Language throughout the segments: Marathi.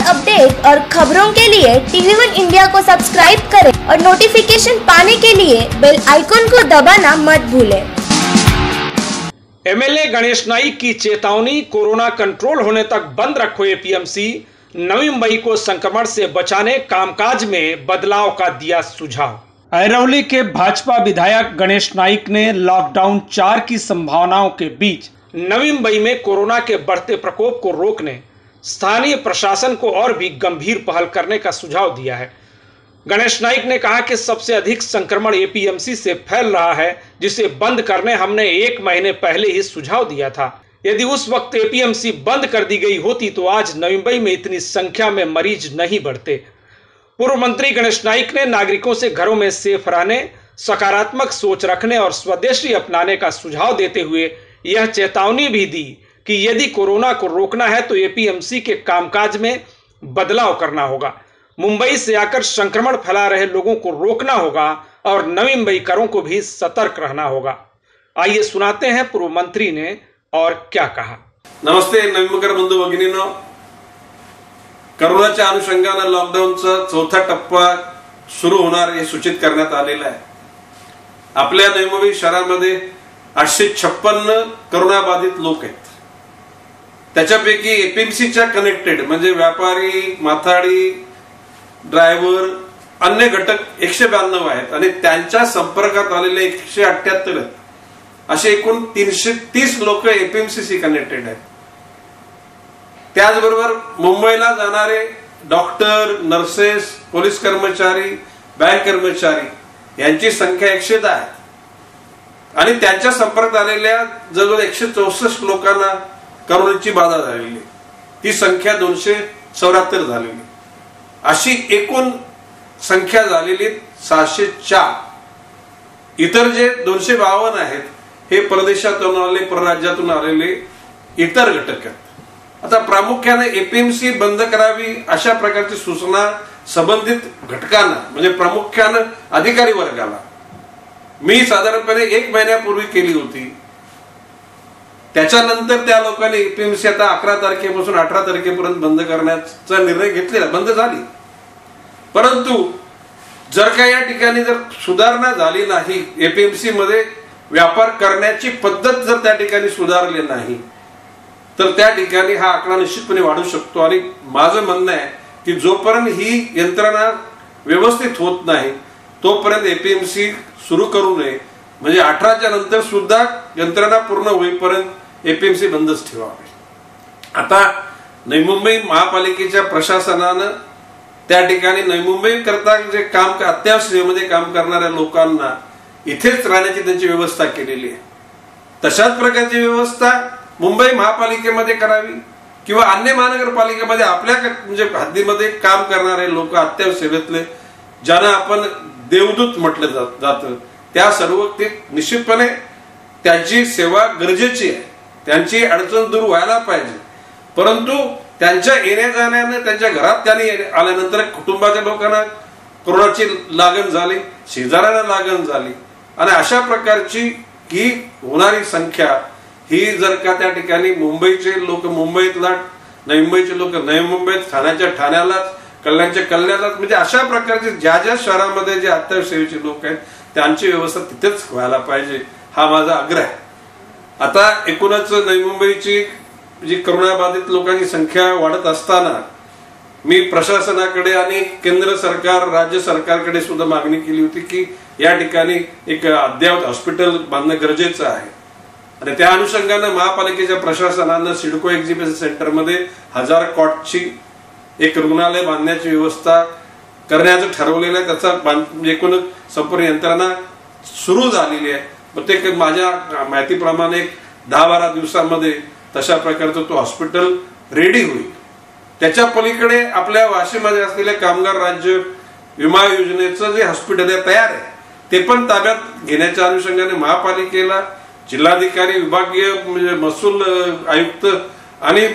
अपडेट और खबरों के लिए TV1 इंडिया को सब्सक्राइब करें और नोटिफिकेशन पाने के लिए बेल आइकन को दबाना मत भूलें। एमएलए गणेश नाइक की चेतावनी, कोरोना कंट्रोल होने तक बंद रखो एपीएमसी। नवी मुंबई को संक्रमण से बचाने कामकाज में बदलाव का दिया सुझाव। अरवली के भाजपा विधायक गणेश नाइक ने लॉकडाउन 4 की संभावनाओं के बीच नवी मुंबई में कोरोना के बढ़ते प्रकोप को रोकने स्थानीय प्रशासन को और भी गंभीर पहल करने का सुझाव दिया है। गणेश नाइक ने कहा कि सबसे अधिक संक्रमण एपीएमसी से फैल रहा है, जिसे बंद करने हमने 1 महीने पहले ही सुझाव दिया था। यदि उस वक्त एपीएमसी बंद कर दी गई होती तो आज नवी मुंबई में इतनी संख्या में मरीज नहीं बढ़ते। पूर्व मंत्री गणेश नाइक ने नागरिकों से घरों में सेफ रहने, सकारात्मक सोच रखने और स्वदेशी अपनाने का सुझाव देते हुए यह चेतावनी भी दी कि यदि कोरोना को रोकना है तो एपीएमसी के कामकाज में बदलाव करना होगा। मुंबई से आकर संक्रमण फैला रहे लोगों को रोकना होगा और नवी मुंबईकरों को भी सतर्क रहना होगा। आइए सुनाते हैं पूर्व मंत्री ने और क्या कहा। नमस्ते नवी मुंबईकर बंधू भगिनींनो, कोरोनाच्या अनुषंगाने लॉकडाऊनचा 4था टप्पा सुरू होणार हे सूचित करण्यात आलेलं आहे। आपल्या नवी मुंबई शहरामध्ये 856 कोरोना बाधित लोक आहेत। त्याच्यापैकी एपीएमसीच्या कनेक्टेड म्हणजे व्यापारी, माथाडी, ड्रायव्हर, अन्य घटक 192 आहेत आणि त्यांच्या संपर्कात आलेले 178 आहेत। असे एकूण 330 लोक एपीएमसीशी कनेक्टेड आहेत। त्याचबरोबर मुंबईला जाणारे डॉक्टर, नर्सेस, पोलीस कर्मचारी, बँक कर्मचारी यांची संख्या 110 आहे आणि त्यांच्या संपर्कात आलेल्या जवळजवळ 164 लोकांना कोरोनाची बाधा झालेली, ती संख्या 274 झालेली। अशी एकूण संख्या झालेली 604। इतर जे 252 आहेत हे परदेशातून आलेले, परराज्यातून आलेले इतर घटक आहेत। आता प्रामुख्याने एपीएमसी बंद करावी अशा प्रकारची सूचना संबंधित घटकांना म्हणजे प्रामुख्याने अधिकारी वर्गाला मी साधारणपणे 1 महिन्यापूर्वी केली होती। त्याच्यानंतर त्या लोकांनी एपीएमसी आता 11 तारखेपासून 18 तारखेपर्यंत बंद करण्याचा निर्णय घेतलेला, बंद झाली। परंतु जर का या ठिकाणी जर सुधारणा झाली नाही, एपीएमसी मध्ये व्यापार करण्याची पद्धत जर त्या ठिकाणी सुधारली नाही तर त्या ठिकाणी हा आकडा निश्चितपणे वाढू शकतो। आणि माझं म्हणणं आहे की जोपर्यंत ही यंत्रणा व्यवस्थित होत नाही तोपर्यंत एपीएमसी सुरू करू नये, म्हणजे 18च्या नंतर सुद्धा यंत्रणा पूर्ण होईपर्यंत एपीएमसी बंदच ठेवावे। आता नवी मुंबई महापालिकेच्या प्रशासनानं त्या ठिकाणी नवी मुंबई करता जे काम अत्यावश्यक सेवेमध्ये काम करणाऱ्या लोकांना इथेच राहण्याची त्यांची व्यवस्था केलेली आहे। तशाच प्रकारची व्यवस्था मुंबई महापालिकेमध्ये करावी किंवा अन्य महानगरपालिकेमध्ये आपल्या म्हणजे हद्दीमध्ये काम करणारे लोक अत्यावश्यक सेवेतले ज्यांना आपण देवदूत म्हटलं जातं त्या सर्व ते निश्चितपणे त्यांची सेवा गरजेची आहे, त्यांची अडचण दूर व्हायला पाहिजे। परंतु त्यांच्या येण्या जाण्याने त्यांच्या घरात त्यांनी आल्यानंतर कुटुंबाच्या लोकांना कोरोनाची लागण झाली, शेजाऱ्यांना लागण झाली आणि अशा प्रकारची ही होणारी संख्या ही जर का त्या ठिकाणी मुंबईचे लोक मुंबईतला, नवी मुंबईचे लोक नवी मुंबईत, ठाण्याच्या ठाण्यालाच, कल्याणच्या कल्याणालाच, म्हणजे अशा प्रकारचे ज्या ज्या शहरामध्ये जे अत्यावश्यक सेवेचे लोक आहेत त्यांची व्यवस्था तिथेच व्हायला पाहिजे, हा माझा आग्रह आहे। आता एकूणच नवी मुंबईची जी कोरोना बाधित लोकांची संख्या वाढत असताना मी प्रशासनाकडे आणि केंद्र सरकार, राज्य सरकारकडे सुद्धा मागणी केली होती की या ठिकाणी एक अद्ययावत हॉस्पिटल बांधणं गरजेचं आहे आणि त्या अनुषंगाने महापालिकेच्या प्रशासनानं सिडको एक्झिबिशन सेंटरमध्ये 1000 कॉटची एक रुग्णालय बांधण्याची व्यवस्था करण्याचं ठरवलेलं आहे। त्याचा एकूण संपूर्ण यंत्रणा सुरू झालेली आहे। प्रत्येक माझ्या माहितीप्रमाणे 10-12 दिवसांमध्ये तशा प्रकारचं तो हॉस्पिटल रेडी होईल। त्याच्या पलीकडे आपल्या वाशीमध्ये असलेल्या कामगार राज्य विमा योजनेचं जे हॉस्पिटल आहे तयार आहे ते पण ताब्यात घेण्याच्या अनुषंगाने महापालिकेला, जिल्हाधिकारी, विभागीय महसूल आयुक्त आणि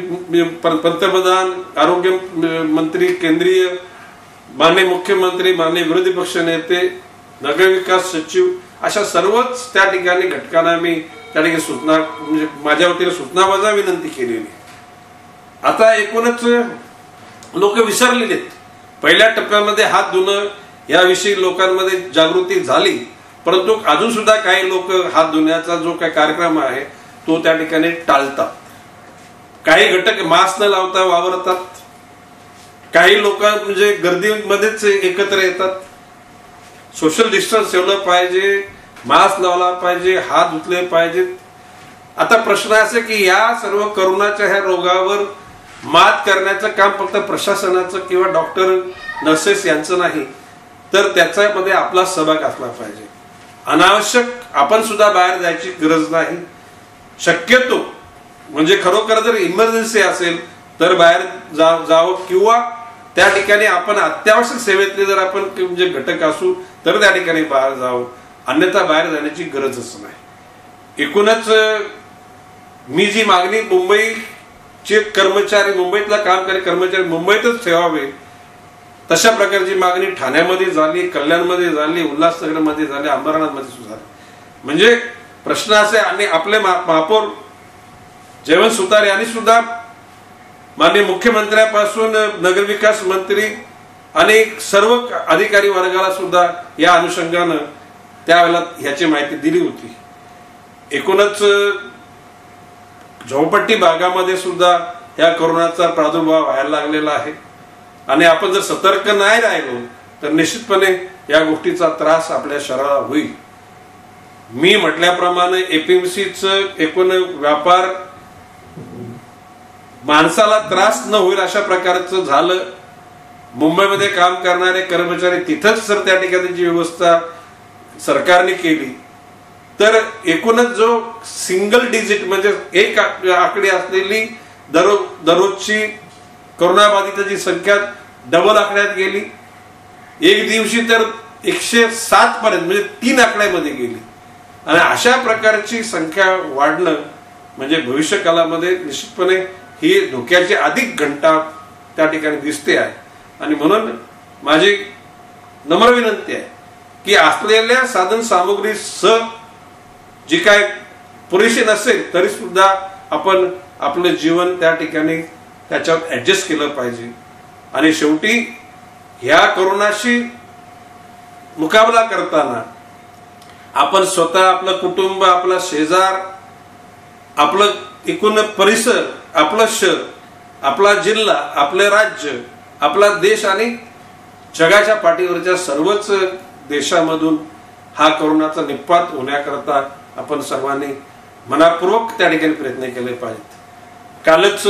पंतप्रधान, आरोग्य मंत्री, केंद्रीय माननीय मुख्यमंत्री, माननीय विरोधी पक्ष नेते, नगरविकास सचिव अशा सर्वच त्या ठिकाणी घटकांना मी त्या ठिकाणी सूचना म्हणजे माझ्या वतीने सूचनाबद्ध विनंती केलेली। आता एकूणच लोक विसरलेले आहेत. पहिल्या टप्प्यामध्ये हात धुणं याविषयी लोकांमध्ये जागृती झाली, परंतु अजून सुद्धा काही लोक हात धुण्याचा जो काही कार्यक्रम आहे तो त्या ठिकाणी टाळतात. काही घटक मास्क न लावता वावरतात, काही लोक म्हणजे गर्दीमध्येच एकत्र येतात. सोशल डिस्टन्स ठेवलं पाहिजे, मास्क लावला पाहिजे, हात धुतले पाहिजेत. आता प्रश्न असा की या सर्व करोनाच्या ह्या रोगावर मात करण्याचं काम फक्त प्रशासनाचं किंवा डॉक्टर नर्सेस यांचं नाही, तर त्याच्यामध्ये आपला सहभाग असला पाहिजे. अनावश्यक आपण सुद्धा बाहेर जायची गरज नाही. शक्यतो म्हणजे खरोखर जर इमर्जन्सी असेल तर बाहेर जावं किंवा त्या ठिकाणी आपण अत्यावश्यक सेवेतले जर आपण म्हणजे घटक असू तर त्या ठिकाणी बाहेर जावं, अन्यथा बाहेर जाण्याची गरजच नाही. एकूणच मी जी मागणी मुंबईचे कर्मचारी, मुंबईतला कामकरी कर्मचारी मुंबईतच ठेवावे तशा प्रकारची मागणी ठाण्यामध्ये झाली, कल्याणमध्ये झाली, उल्हासनगरमध्ये झाली, अंबरनाथमध्ये सुद्धा झाली. म्हणजे प्रश्न असे, आणि आपले महापौर जयवंत सुतार यांनी सुद्धा माननीय मुख्यमंत्र्यापासून नगरविकास मंत्री आणि सर्व अधिकारी वर्गाला सुद्धा या अनुषंगानं त्यावेळेला ह्याची माहिती दिली होती. एकूणच झोपडपट्टी भागामध्ये सुद्धा या कोरोनाचा प्रादुर्भाव व्हायला लागलेला आहे आणि आपण जर सतर्क नाही राहिलो तर निश्चितपणे या गोष्टीचा त्रास आपल्या शरीराला होईल. मी म्हटल्याप्रमाणे एपीएमसीचं एकूण व्यापार माणसाला त्रास न होईल अशा प्रकारचं झालं. मुंबईमध्ये काम करणारे कर्मचारी तिथंच जर त्या ठिकाणची व्यवस्था सरकारने केली तर एकूणच जो सिंगल डिजिट म्हणजे एक आकडे असलेली दररोजची कोरोनाबाधितांची संख्या डबल आकड्यात गेली. एक दिवशी तर 107 पर्यंत म्हणजे 3 आकड्यामध्ये गेली. आणि अशा प्रकारची संख्या वाढणं म्हणजे भविष्य काळामध्ये निश्चितपणे ही धोक्याची अधिक घंटा त्या ठिकाणी दिसते आहे. आणि म्हणून माझी नम्र विनंती आहे की असलेल्या साधन सामुग्री जी काय पुरेशी नसेल तरी सुद्धा आपण आपलं जीवन त्या ठिकाणी त्याच्यात ऍडजस्ट केलं पाहिजे. आणि शेवटी ह्या कोरोनाशी मुकाबला करताना आपण स्वतः, आपलं कुटुंब, आपला शेजार, आपलं एकूण परिसर, आपलं शहर, आपला जिल्हा, आपले राज्य, आपला देश आणि जगाच्या पाठीवरच्या सर्वच देशामधून हा कोरोनाचा निपात होण्याकरता आपण सर्वांनी मनापूर्वक त्या ठिकाणी प्रयत्न केले पाहिजेत. कालच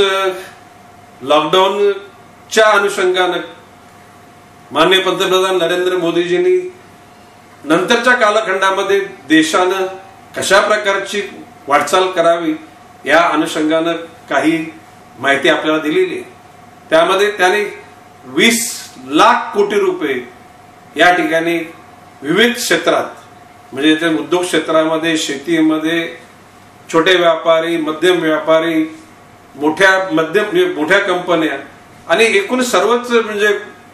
लॉकडाऊनच्या अनुषंगानं माननीय पंतप्रधान नरेंद्र मोदीजींनी नंतरच्या कालखंडामध्ये देशानं कशा प्रकारची वाटचाल करावी या अनुषंगानं काही माहिती आपल्याला दिलेली आहे. त्यामध्ये त्याने 20 लाख कोटी रुपये या ठिकाणी विविध क्षेत्रात म्हणजे ते उद्योग क्षेत्रामध्ये, शेतीमध्ये, छोटे व्यापारी, मध्यम व्यापारी, मोठ्या कंपन्या आणि एकूण सर्वच म्हणजे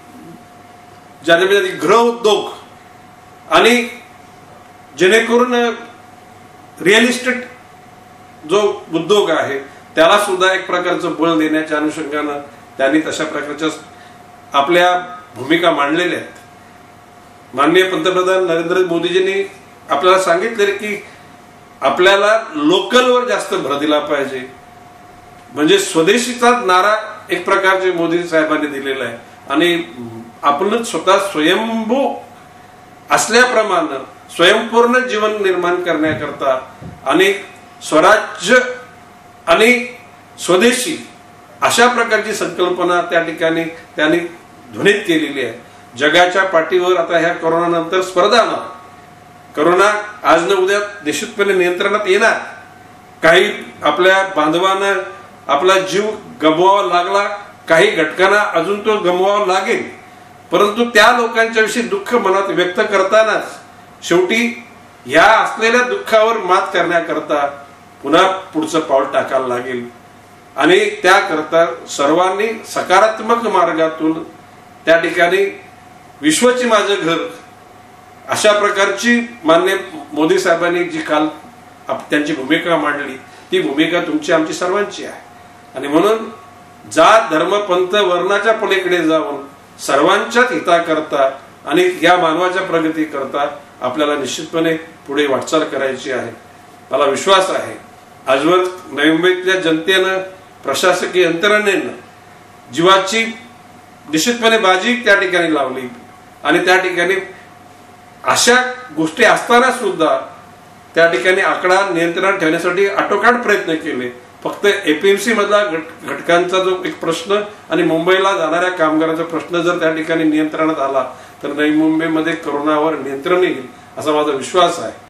ज्यामध्ये गृह उद्योग आणि जेणेकरून रिअल इस्टेट जो उद्योग आहे त्याला सुद्धा एक प्रकारचं बळ देण्याच्या अनुषंगानं त्यांनी तशा प्रकारच्या आपल्या भूमिका मांडलेल्या आहेत. माननीय पंतप्रधान नरेंद्र मोदीजींनी आपल्याला सांगितले की आपल्याला लोकलवर जास्त भर दिला पाहिजे. म्हणजे स्वदेशीचा नारा एक प्रकारचे मोदी साहेबांनी दिलेला आहे. आणि आपण स्वतः स्वयंभू असल्याप्रमाणे स्वयंपूर्ण जीवन निर्माण करण्याकरता आणि स्वराज्य आणि स्वदेशी अशा प्रकारची संकल्पना त्या ठिकाणी त्यांनी ध्वनित केलेली आहे. जगाच्या पाठीवर आता ह्या कोरोना नंतर स्पर्धा ना, कोरोना आज न उद्या निश्चितपणे नियंत्रणात येणार. काही आपल्या बांधवांना आपला जीव गमवावा लागला, काही घटकांना अजून तो गमवावा लागेल, परंतु त्या लोकांच्या विषयी दुःख मनात व्यक्त करतानाच शेवटी ह्या असलेल्या दुःखावर मात करण्याकरता पुन्हा पुढचं पाऊल टाकायला लागेल. आणि त्याकरता सर्वांनी सकारात्मक मार्गातून त्या ठिकाणी विश्वाची माझं घर अशा प्रकारची माननीय मोदी साहेबांनी जी काल त्यांची भूमिका मांडली ती भूमिका तुमची आमची सर्वांची आहे. आणि म्हणून जात धर्म पंथ वर्णाच्या पलीकडे जाऊन सर्वांच्याच हिताकरता आणि या मानवाच्या प्रगती करता आपल्याला निश्चितपणे पुढे वाटचाल करायची आहे. मला विश्वास आहे आजवर नवी मुंबईतल्या जनतेनं प्रशासकीय यंत्रणेनं जीवाची निश्चितपणे बाजी त्या ठिकाणी लावली आणि त्या ठिकाणी अशा गोष्टी असताना सुद्धा त्या ठिकाणी आकडा नियंत्रणात ठेवण्यासाठी आटोकाट प्रयत्न केले. फक्त एपीएमसी मधला घटकांचा जो एक प्रश्न आणि मुंबईला जाणाऱ्या कामगारांचा प्रश्न जर त्या ठिकाणी नियंत्रणात आला तर नवी मुंबईमध्ये कोरोनावर नियंत्रण येईल असा माझा विश्वास आहे.